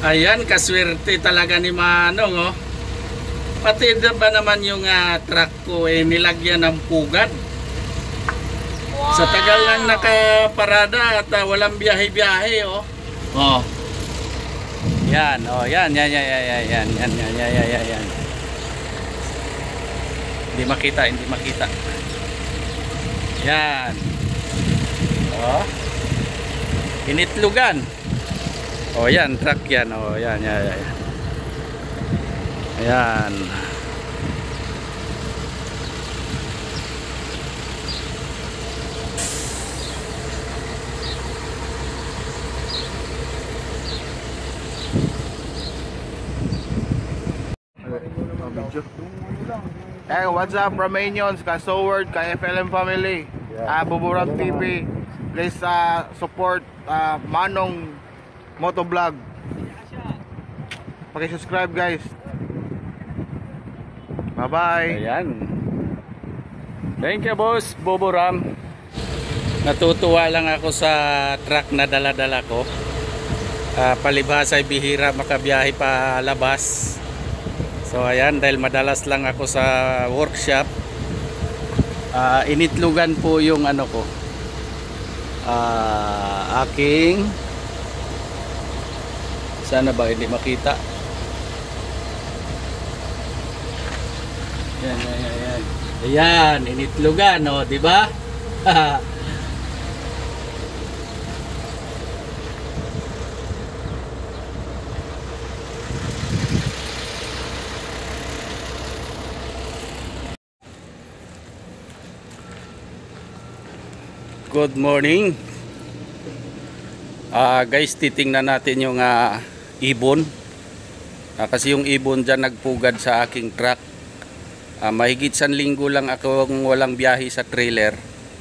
Ayan, kaswerte talaga ni Manong, oh. Pati ba naman yung truck ko nilagyan ng pugad. Wow. Sa tagal lang nakaparada at walang biyahe-biyahe, oh. Oh. Yan, oh, yan. Hindi makita. Yan. Oh. Initlugan. Oh, yan, truck yan. Oh, yan. Ayan. Hey, what's up, Romanians, Kasoward, KFLM family, Buburag TV. Please support Manong Motovlog. Paki-subscribe, guys. Bye-bye. Ayan. Thank you, boss Boboram. Natutuwa lang ako sa truck na dala-dala ko. Palibhas ay bihira makabiyahe pa labas. So ayan, dahil madalas lang ako sa workshop, initlugan po yung ano ko, aking, sana ba hindi makita. Ayan, initlugan, oh, di ba? Good morning. Guys, titingnan natin yung ibon. Kasi yung ibon dyan nagpugad sa aking truck. Mahigit 1 linggo lang akong walang biyahe sa trailer.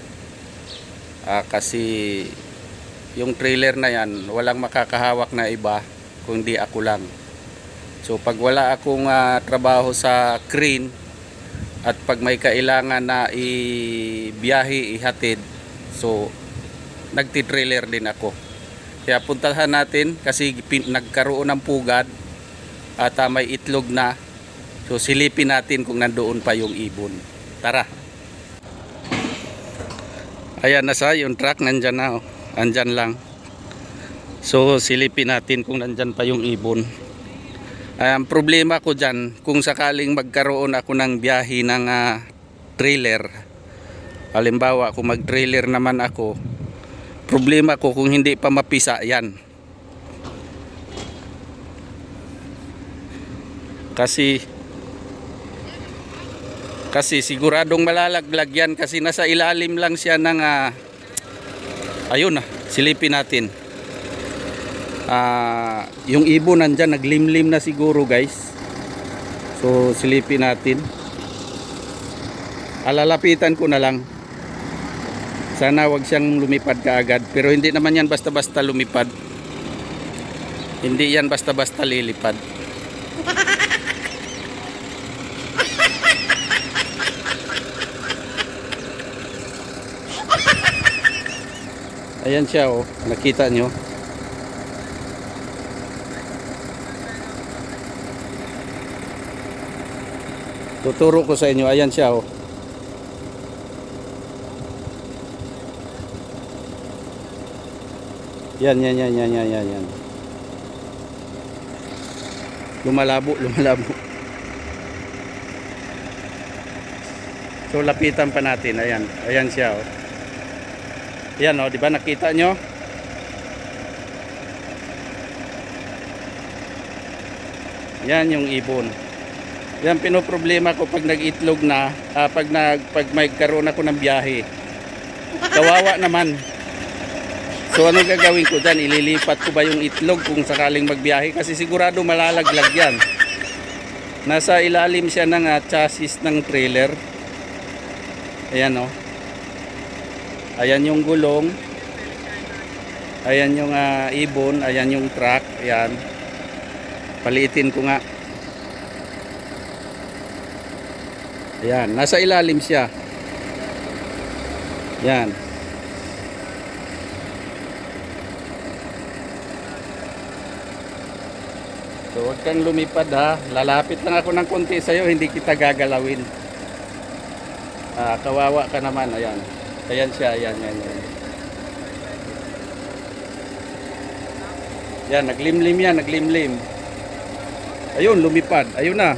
Kasi yung trailer na yan, walang makakahawak na iba kundi ako lang. So pag wala akong trabaho sa crane at pag may kailangan na ibiyahe, ihatid, so nagti-trailer din ako. Kaya puntahan natin kasi nagkaroon ng pugad at may itlog na. So silipin natin kung nandoon pa yung ibon. Tara. Ayan na sa yung truck, nandyan na, oh. Andyan lang. So silipin natin kung nandyan pa yung ibon. Ang problema ko dyan, kung sakaling magkaroon ako ng biyahe ng trailer, halimbawa kung mag-trailer naman ako, problema ko kung hindi pa mapisa yan. Kasi siguradong malalaglag yan kasi nasa ilalim lang siya ng ayun silipin natin. Yung ibon nandyan, naglimlim na siguro, guys. So silipin natin. Alalapitan ko na lang. Sana wag siyang lumipad kaagad. Pero hindi naman yan basta-basta lumipad. Hindi yan basta-basta lilipad. Ayan siya, oh. Nakita nyo. Tuturo ko sa inyo. Ayan siya, oh. Yan. Lumalabo. So lapitan pa natin. Ayan siya, oh. Ayan, oh, di ba nakita nyo? Yan yung ibon. Yan pinoproblema ko pag nag-itlog na, pag may karoon ako ng biyahe. Kawawa naman. So anong gagawin ko dyan? Ililipat ko ba yung itlog kung sakaling magbiyahe? Kasi sigurado malalaglag yan. Nasa ilalim siya ng chassis ng trailer. Ayan, oh. Ayan yung gulong. Ayan yung ibon. Ayan yung truck. Ayan. Paliitin ko nga. Ayan. Nasa ilalim siya. Ayan. So huwag kang lumipad ha. Lalapit lang ako ng konti sa'yo, hindi kita gagalawin. Kawawa ka naman. Ayan. Ayan siya. Ayan. Yan, naglimlim yan. Naglimlim. Ayun, lumipad. Ayun na.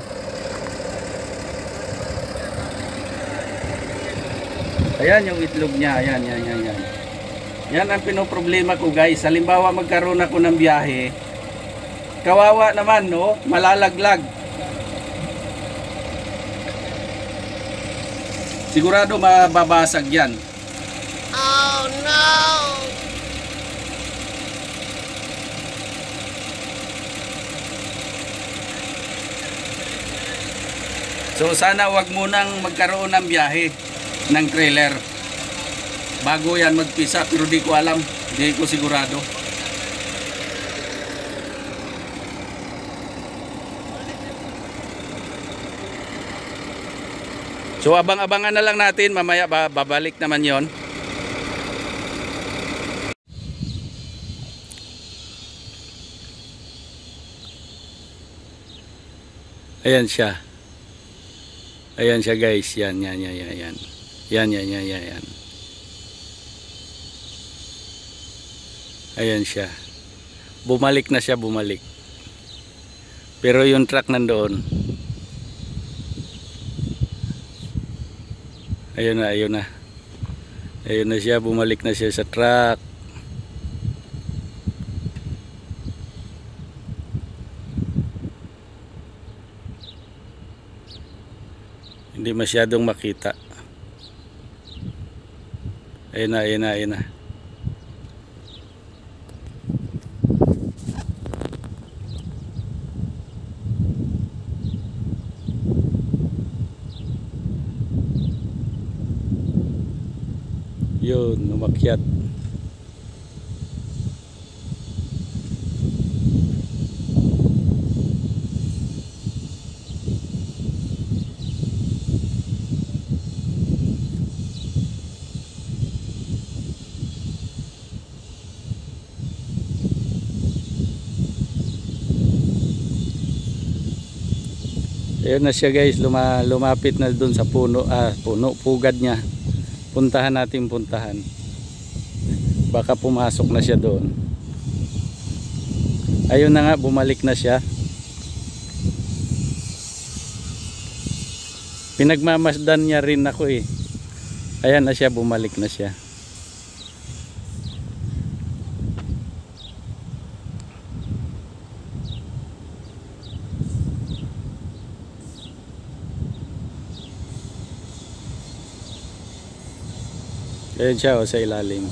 Ayan yung itlog niya. Ayan. Yan ang pinoproblema ko guys. Halimbawa magkaroon ako ng biyahe. Kawawa naman, no? Malalaglag. Sigurado mababasag yan. Oh no! So sana wag munang magkaroon ng biyahe ng trailer bago yan magpisa, pero di ko alam, di ko sigurado. So abang-abangan na lang natin, mamaya babalik naman yon. Ayan siya. Ayan siya guys, yan. Yan. Ayan siya. Bumalik na siya, bumalik. Pero yung truck nandoon. Ayun na. Ayun na siya, bumalik na siya sa truck. Hindi masyadong makita. Ayun na. Yun, umakyat. Ayun na siya guys, lumapit na dun sa puno, pugad niya. Puntahan natin, baka pumasok na siya doon. Ayun na nga, bumalik na siya. Pinagmamasdan niya rin ako eh. Ayan na siya, bumalik na siya. Ayan siya sa ilalim.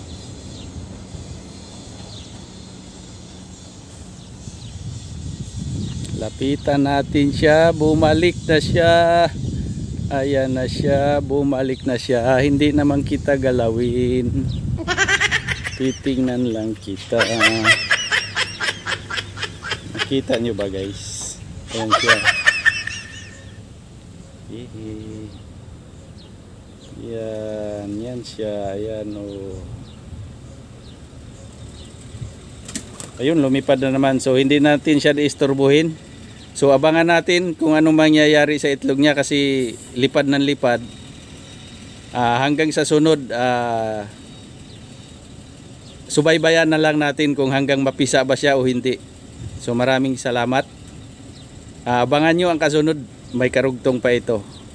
Lapitan natin siya. Bumalik na siya. Ayan na siya. Bumalik na siya. Hindi naman kita galawin. Titingnan lang kita. Nakita nyo ba guys? Ayan siya. Yan siya. Ayan o. Ayun, lumipad na naman. So hindi natin siya diisturbuhin. So abangan natin kung anong mangyayari sa itlog niya kasi lipad ng lipad. Hanggang sa sunod, subaybayan na lang natin kung hanggang mapisa ba siya o hindi. So maraming salamat. Abangan nyo ang kasunod. May karugtong pa ito.